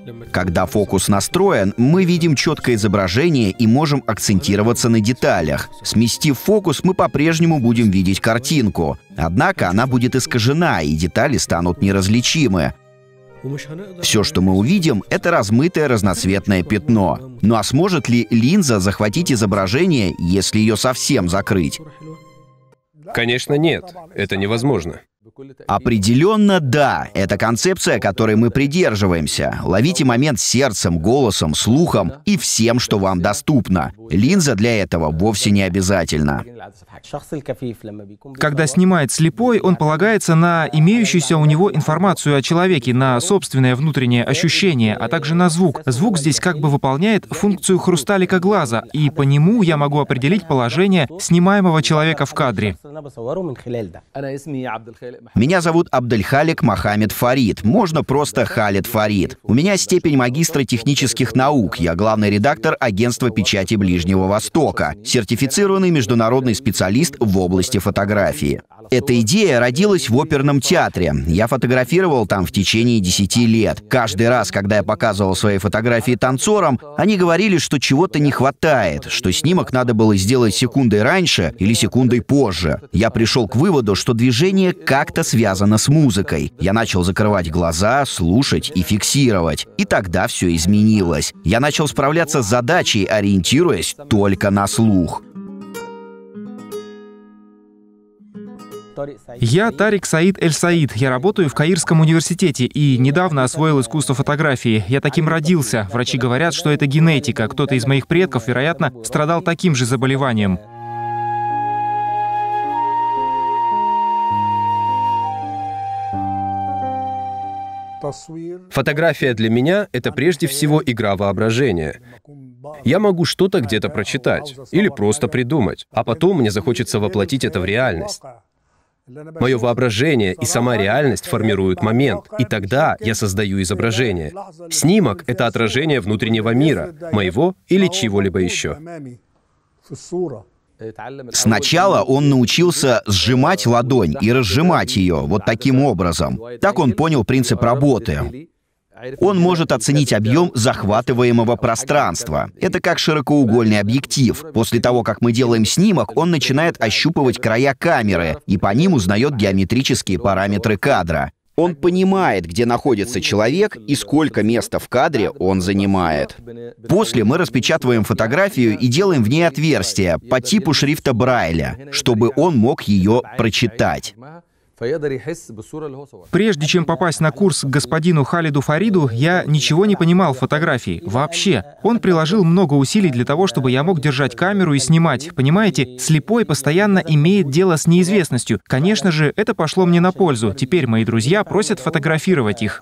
Когда фокус настроен, мы видим четкое изображение и можем акцентироваться на деталях. Сместив фокус, мы по-прежнему будем видеть картинку. Однако она будет искажена, и детали станут неразличимы. Все, что мы увидим, это размытое разноцветное пятно. Ну а сможет ли линза захватить изображение, если ее совсем закрыть? Конечно, нет. Это невозможно. Определенно да. Это концепция, которой мы придерживаемся. Ловите момент сердцем, голосом, слухом и всем, что вам доступно. Линза для этого вовсе не обязательна. Когда снимает слепой, он полагается на имеющуюся у него информацию о человеке, на собственное внутреннее ощущение, а также на звук. Звук здесь как бы выполняет функцию хрусталика глаза, и по нему я могу определить положение снимаемого человека в кадре. Меня зовут Абдельхалик Мохаммед Фарид. Можно просто Халид Фарид. У меня степень магистра технических наук. Я главный редактор агентства печати Ближнего Востока, сертифицированный международный специалист в области фотографии. Эта идея родилась в оперном театре. Я фотографировал там в течение 10 лет. Каждый раз, когда я показывал свои фотографии танцорам, они говорили, что чего-то не хватает, что снимок надо было сделать секундой раньше или секундой позже. Я пришел к выводу, что движение как-то связано с музыкой. Я начал закрывать глаза, слушать и фиксировать. И тогда все изменилось. Я начал справляться с задачей, ориентируясь только на слух. Я Тарик Саид Эль-Саид. Я работаю в Каирском университете и недавно освоил искусство фотографии. Я таким родился. Врачи говорят, что это генетика. Кто-то из моих предков, вероятно, страдал таким же заболеванием. Фотография для меня — это прежде всего игра воображения. Я могу что-то где-то прочитать или просто придумать, а потом мне захочется воплотить это в реальность. Мое воображение и сама реальность формируют момент, и тогда я создаю изображение. Снимок — это отражение внутреннего мира, моего или чего-либо еще. Сначала он научился сжимать ладонь и разжимать ее вот таким образом. Так он понял принцип работы. Он может оценить объем захватываемого пространства. Это как широкоугольный объектив. После того, как мы делаем снимок, он начинает ощупывать края камеры и по ним узнает геометрические параметры кадра. Он понимает, где находится человек и сколько места в кадре он занимает. После мы распечатываем фотографию и делаем в ней отверстие по типу шрифта Брайля, чтобы он мог ее прочитать. Прежде чем попасть на курс к господину Халиду Фариду, я ничего не понимал в фотографии. Вообще. Он приложил много усилий для того, чтобы я мог держать камеру и снимать. Понимаете, слепой постоянно имеет дело с неизвестностью. Конечно же, это пошло мне на пользу. Теперь мои друзья просят фотографировать их.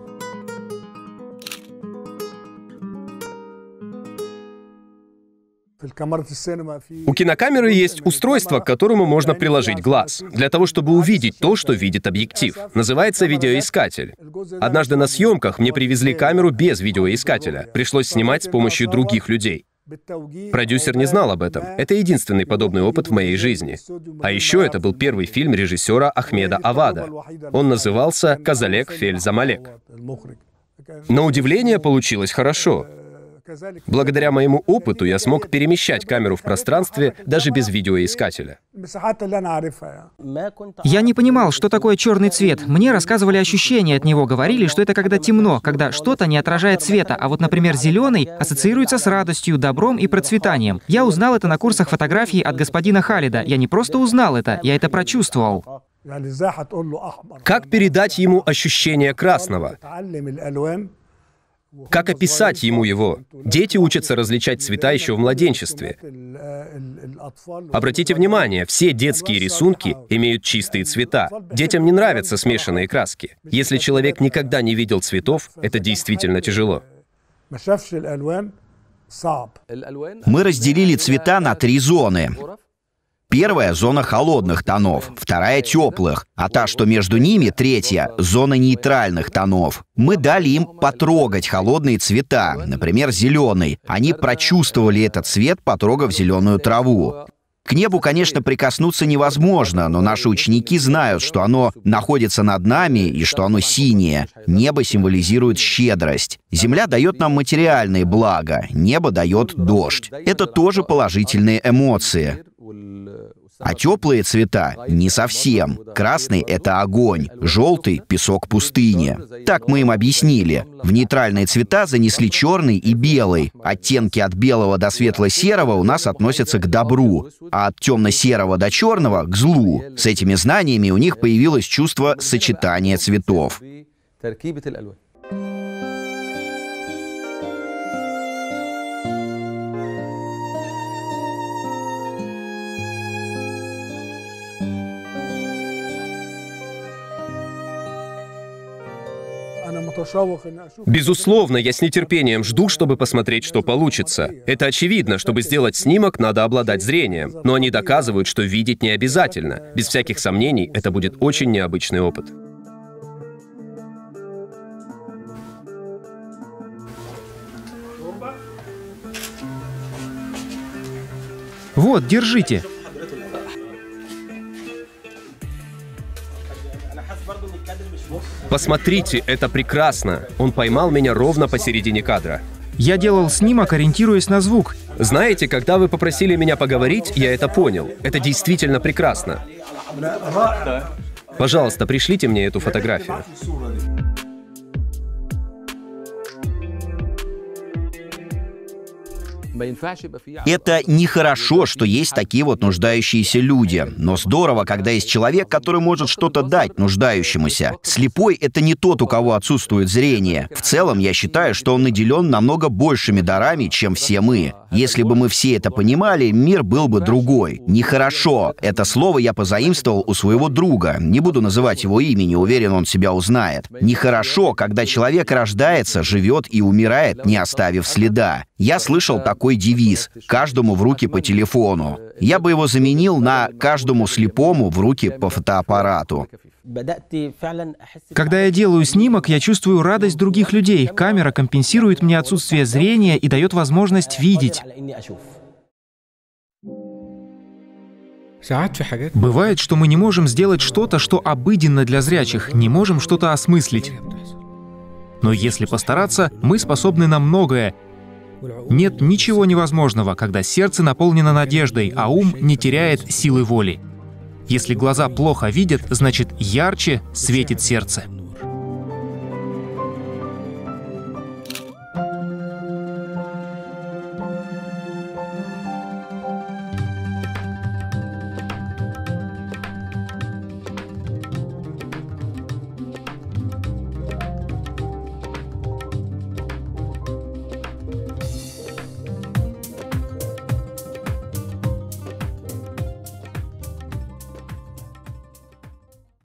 У кинокамеры есть устройство, к которому можно приложить глаз, для того, чтобы увидеть то, что видит объектив. Называется видеоискатель. Однажды на съемках мне привезли камеру без видеоискателя. Пришлось снимать с помощью других людей. Продюсер не знал об этом. Это единственный подобный опыт в моей жизни. А еще это был первый фильм режиссера Ахмеда Авада. Он назывался «Казалек Фель Замалек». На удивление, получилось хорошо. Благодаря моему опыту я смог перемещать камеру в пространстве даже без видеоискателя. Я не понимал, что такое черный цвет. Мне рассказывали ощущения от него, говорили, что это когда темно, когда что-то не отражает света, а вот, например, зеленый ассоциируется с радостью, добром и процветанием. Я узнал это на курсах фотографии от господина Халида. Я не просто узнал это, я это прочувствовал. Как передать ему ощущение красного? Как описать ему его? Дети учатся различать цвета еще в младенчестве. Обратите внимание, все детские рисунки имеют чистые цвета. Детям не нравятся смешанные краски. Если человек никогда не видел цветов, это действительно тяжело. Мы разделили цвета на 3 зоны. Первая — зона холодных тонов, вторая — теплых, а та, что между ними, третья — зона нейтральных тонов. Мы дали им потрогать холодные цвета, например, зеленый. Они прочувствовали этот цвет, потрогав зеленую траву. К небу, конечно, прикоснуться невозможно, но наши ученики знают, что оно находится над нами и что оно синее. Небо символизирует щедрость. Земля дает нам материальные блага, небо дает дождь. Это тоже положительные эмоции. А теплые цвета — не совсем. Красный — это огонь, желтый — песок пустыни. Так мы им объяснили. В нейтральные цвета занесли черный и белый. Оттенки от белого до светло-серого у нас относятся к добру, а от темно-серого до черного — к злу. С этими знаниями у них появилось чувство сочетания цветов. Безусловно, я с нетерпением жду, чтобы посмотреть, что получится. Это очевидно, чтобы сделать снимок, надо обладать зрением. Но они доказывают, что видеть не обязательно. Без всяких сомнений, это будет очень необычный опыт. Вот, держите. Посмотрите, это прекрасно. Он поймал меня ровно посередине кадра. Я делал снимок, ориентируясь на звук. Знаете, когда вы попросили меня поговорить, я это понял. Это действительно прекрасно. Пожалуйста, пришлите мне эту фотографию. Это нехорошо, что есть такие вот нуждающиеся люди. Но здорово, когда есть человек, который может что-то дать нуждающемуся. Слепой — это не тот, у кого отсутствует зрение. В целом, я считаю, что он наделен намного большими дарами, чем все мы. Если бы мы все это понимали, мир был бы другой. Нехорошо. Это слово я позаимствовал у своего друга. Не буду называть его имени, уверен, он себя узнает. Нехорошо, когда человек рождается, живет и умирает, не оставив следа. Я слышал такой девиз: «Каждому в руки по телефону». Я бы его заменил на «каждому слепому в руки по фотоаппарату». Когда я делаю снимок, я чувствую радость других людей. Камера компенсирует мне отсутствие зрения и дает возможность видеть. Бывает, что мы не можем сделать что-то, что обыденно для зрячих, не можем что-то осмыслить. Но если постараться, мы способны на многое. Нет ничего невозможного, когда сердце наполнено надеждой, а ум не теряет силы воли. Если глаза плохо видят, значит, ярче светит сердце.